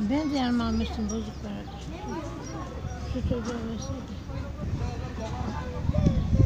Ben de yanıma almıştım bozukları. Şu çocuğa verseydi.